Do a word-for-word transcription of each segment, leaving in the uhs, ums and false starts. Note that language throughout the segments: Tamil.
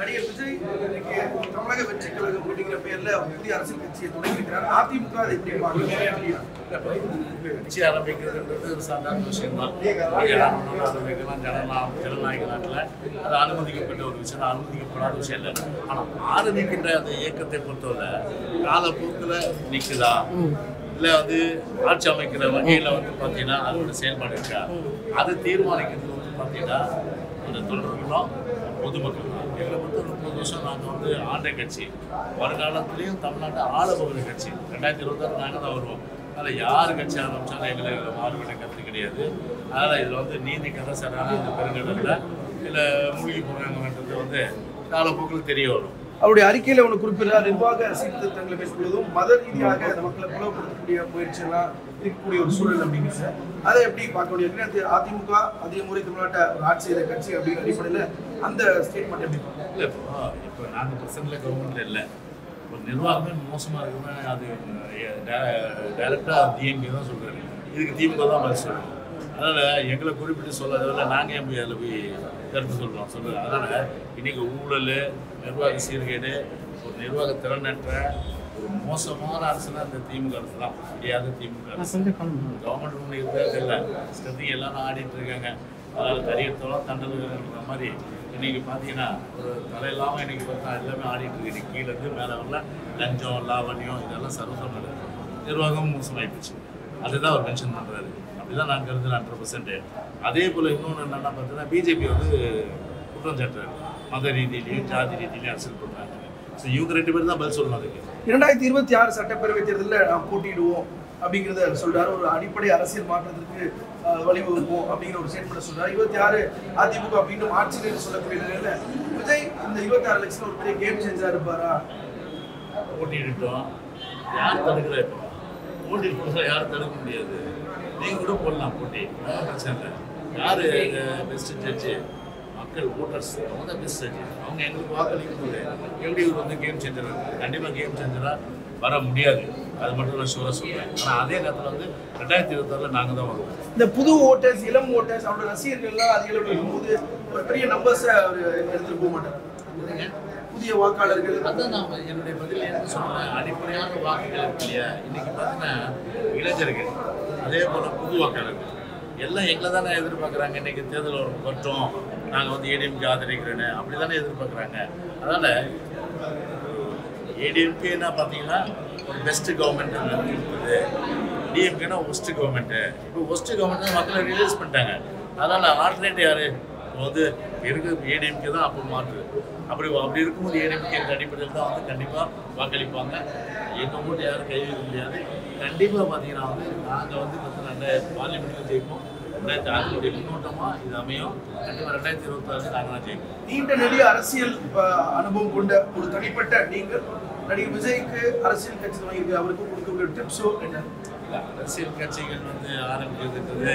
நடிகர் விஜய் இன்னைக்கு தமிழக வெற்றி கழகம் அப்படிங்கிற பேர்ல புதிய அரசியல் கட்சியை தொடங்கியிருக்கிறார். அதிமுக அதை எப்படி பார்க்கணும்? கட்சி ஆரம்பிக்கிறதுன்றது ஒரு சாதாரண விஷயம் தான். ஆரம்பிக்கலாம் ஜனநாயக ஜனநாயக நாட்டில் அது அனுமதிக்கப்பட்ட ஒரு விஷயம், அனுமதிக்கப்படாத விஷயம் இல்லை. ஆனால் ஆரம்பிக்கின்ற அந்த இயக்கத்தை பொறுத்தவரை காலப்போக்கில் நிற்குதா இல்லை வந்து ஆட்சி அமைக்கிற வகையில் வந்து பார்த்தீங்கன்னா அதோட செயல்பாடு இருக்கா, அது தீர்மானிக்கிறது வந்து பார்த்தீங்கன்னா அந்த தொண்டர்களும் பொதுமக்கள் தான். எங்களை பொறுத்த ஒரு முப்பது வருஷம் நாங்கள் வந்து ஆண்ட கட்சி, வருங்காலத்துலேயும் தமிழ்நாட்டை ஆள போகிற கட்சி. ரெண்டாயிரத்தி இருபத்தாறு நாங்கள் தான் வருவோம். அதனால் யார் கட்சி ஆரம்பித்தாலும் எங்களை மாறுபட்ட கருத்து கிடையாது. அதனால் இதில் வந்து நீதி கதை சரியான இந்த பெருங்கடலில் இல்லை மூழ்கி போகிறாங்கன்றது வந்து காலப்போக்கில் தெரிய வரும். அவருடைய அறிக்கையில் ஒன்று குறிப்பிடுறார், நிர்வாக சீர்திருத்தங்களை மேற்கொள்வதும் மத ரீதியாக அந்த மக்களை புலப்படுத்தக்கூடிய முயற்சியெல்லாம் இருக்கக்கூடிய ஒரு சூழல் அப்படிங்க சார். அதை எப்படி பார்க்க முடியும்? அதிமுக அதிக முறை தமிழ்நாட்டை ஆட்சி செய்த கட்சி அப்படிங்கிற அடிப்படையில் அந்த ஸ்டேட்மெண்ட் எப்படி பார்க்கணும்? இல்லை இப்போ இப்போ நாங்கள் பர்சன்டில் கவர்மெண்ட்டில் இல்லை, ஒரு நிர்வாகமே மோசமாக இருக்குன்னா அது டைரெக்டாக டிஎம்கே தான் சொல்கிறாரு. இதுக்கு திமுக தான் பதில் சொல்லணும். அதனால் எங்களை குறிப்பிட்டு சொல்லாதவரை நாங்கள் ஏன் போய் அதில் போய் கருத்து சொல்கிறோம் சொல்கிறோம். அதனால் இன்றைக்கி ஊழல், நிர்வாக சீர்கேடு, ஒரு நிர்வாக திறனற்ற ஒரு மோசமான அரசுனா இந்த திமுக அரசு தான். முடியாத திமுக அரசு. கவர்மெண்ட் ஒன்று இருக்கிறது இல்லை, ஸ்கத்திக்கு எல்லாரும் ஆடிட்டு இருக்காங்க. அதாவது தரியத்தோட தண்டலுங்கிற மாதிரி இன்றைக்கி பார்த்தீங்கன்னா ஒரு தலையில்லாமல் இன்றைக்கி பார்த்தா எல்லாமே ஆடிட்டு இருக்கு. இன்றைக்கி கீழேருந்து மேலே வரல லஞ்சம் லாவண்யம் இதெல்லாம் சர்வசம் நடக்குது. நிர்வாகமும் மோசமாகிடுச்சு. அதுதான் அவர் மென்ஷன் பண்ணுறாரு. அப்படிதான் நான் கருதுறேன் ஹண்ட்ரட் பர்சன்ட். அதே போல் இன்னொன்று என்னென்னா பார்த்தீங்கன்னா பிஜேபி வந்து குற்றம் சாட்டுறாரு, மத ரீதியிலையும் ஜாதி ரீதியிலையும் அரசியல் பண்ணுறாங்க. ஸோ இவங்க ரெண்டு பேரும் தான் பதில் சொல்லணும். அதுக்கு இரண்டாயிரத்தி இருபத்தி ஆறு சட்டப்பேரவை தேர்தலில் நாம் போட்டியிடுவோம் அப்படிங்கிறத சொல்றாரு. ஒரு அடிப்படை அரசியல் மாற்றத்திற்கு வழிவகுப்போம் அப்படிங்கிற ஒரு ஸ்டேட்மெண்ட் சொல்றாரு. இருபத்தி ஆறு அதிமுக அப்படின்னு ஆட்சியில் சொல்லக்கூடிய நிலையில விஜய் இந்த இருபத்தி ஆறு லட்சம் ஒரு பெரிய கேம் சேஞ்சரா இருப்பாரா? போட்டியிட்டோம், யார் தடுக்கிறா? இப்போ போட்டி போடுறா யாரும் தடுக்க முடியாது. நீங்கள் கூட போடலாம் போட்டி, பிரச்சனை இல்லை. யார் பெஸ்ட் ஜட்ஜு? மக்கள் ஓட்டர்ஸ் அவங்க தான் பெஸ்ட் ஜட்ஜு. அவங்க எங்களுக்கு வாக்களிக்கும் போது எப்படி இவர் வந்து கேம் சேஞ்சர்? கண்டிப்பாக கேம் சேஞ்சராக வர முடியாது. அது மட்டும் நான் ஷூராக சொல்கிறேன். ஆனால் அதே நேரத்தில் வந்து ரெண்டாயிரத்தி இருபத்தாறில் நாங்கள் தான் வருவோம். இந்த புது ஓட்டர்ஸ், இளம் ஓட்டர்ஸ், அவரோட ரசிகர்கள்லாம் அதிக அளவில் இருக்கும்போது ஒரு பெரிய நம்பர்ஸை அவர் எடுத்துகிட்டு போக மாட்டார். புதிய வாக்காளர்கள் அதான் நான் என்னுடைய பதில் என்ன சொல்கிறேன், அடிப்படையான வாக்குகள் இருக்கு இல்லையா? இன்றைக்கி பார்த்தீங்கன்னா இளைஞர்கள் அதே போல் புது வாக்காளர்கள் எல்லாம் எங்களை தானே எதிர்பார்க்குறாங்க. இன்றைக்கி தேர்தல் வரட்டும், நாங்கள் வந்து ஏடிஎம்கே ஆதரிக்கிறேன்னு அப்படி தானே எதிர்பார்க்குறாங்க. அதனால் ஏடிஎம்கேன்னா பார்த்தீங்கன்னா ஒரு பெஸ்ட்டு கவர்மெண்ட் இருக்குது, டிஎம்கேனா ஒஸ்ட்டு கவர்மெண்ட்டு. இப்போ ஒஸ்ட்டு கவர்மெண்ட் மக்களை ரிலீஸ் பண்ணிட்டாங்க. அதனால் ஆல்டர்னேட் யார்? இப்போ வந்து இருக்குது ஏடிஎம்கே தான். அப்போ மாற்று அப்படி அப்படி இருக்கும்போது ஏடிஎம்கே அடிப்படையில் தான் வந்து கண்டிப்பாக வாக்களிப்பாங்க. எங்கள் ஓட்டு யாரும் கைவிட முடியாது. கண்டிப்பாக பார்த்தீங்கன்னா வந்து நாங்கள் வந்து பார்த்தீங்கன்னா பார்லிமெண்ட்டில் ஜெயிப்போம். ரெண்டாயிரத்தி ஆறுடைய முன்னோட்டமாக இது அமையும். கண்டிப்பாக ரெண்டாயிரத்தி இருபத்தாறு நாங்கள் தான் ஜெயிப்போம். நீண்ட நெடிய அரசியல் அனுபவம் கொண்ட ஒரு தனிப்பட்ட நீங்கள் நடிகர் விஜய்க்கு அரசியல் கட்சி தொடங்கியிருக்கு, அவருக்கு கொடுக்கக்கூடிய டிப்ஸோ என்ன? இல்லை, அரசியல் கட்சிகள் வந்து ஆரம்பிக்கிறதுன்றது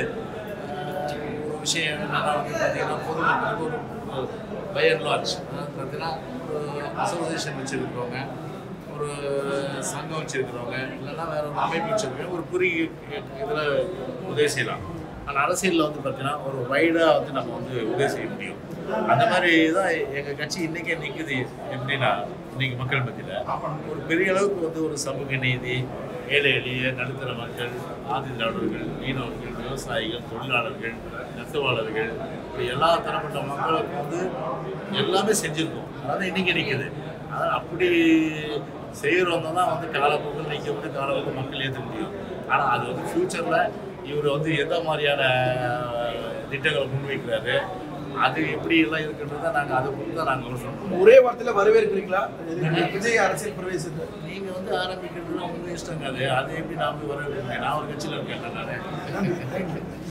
ஒரு விஷயம் என்னென்னா வந்து பார்த்தீங்கன்னா பொதுமக்களுக்கு ஒரு பை அண்ட் லார்ஜ் அதாவது பார்த்தீங்கன்னா ஒரு அசோசியேஷன் வச்சுருக்கிறவங்க, ஒரு சங்கம் வச்சுருக்கிறவங்க, இல்லைன்னா வேறு ஒரு அமைப்பு வச்சுருக்கவங்க ஒரு குறுகிய இதில் உதவி செய்யலாம். ஆனால் அரசியலில் வந்து பார்த்தீங்கன்னா ஒரு வைடாக வந்து நம்ம வந்து உதவி செய்ய முடியும். அந்த மாதிரி தான் எங்கள் கட்சி இன்றைக்கே நிற்குது. எப்படின்னா இன்றைக்கி மக்கள் மத்தியில் ஒரு பெரிய அளவுக்கு வந்து ஒரு சமூக நீதி, ஏழை எளிய நடுத்தர மக்கள், ஆதி திராவிடர்கள், மீனவர்கள், விவசாயிகள், தொழிலாளர்கள், நெசவாளர்கள், இப்படி எல்லா தரப்பட்ட மக்களுக்கு வந்து எல்லாமே செஞ்சுருக்கோம். அதாவது இன்றைக்கி நிற்குது. அதாவது அப்படி செய்கிறவங்க தான் வந்து காலப்போக்கில் நிற்க முடியும், காலப்போக்கில் மக்கள் ஏற்ற முடியும். ஆனால் அது வந்து ஃப்யூச்சரில் இவர் வந்து எந்த மாதிரியான திட்டங்களை முன்வைக்கிறாரு, அது எப்படி எல்லாம் இருக்குன்றதை நாங்கள் அதை பொறுத்து தான் நாங்கள் சொல்கிறோம். ஒரே வார்த்தையில் வரவேற்கிறீங்களா விஜய் அரசியல் பிரவேசத்தை? நீங்கள் வந்து ஆரம்பிக்கிறதுனா உங்கள் இஷ்டங்க. அது அது எப்படி நான் போய் வரவேற்கிறேன்? நான் ஒரு கட்சியில் இருக்கேன். நான்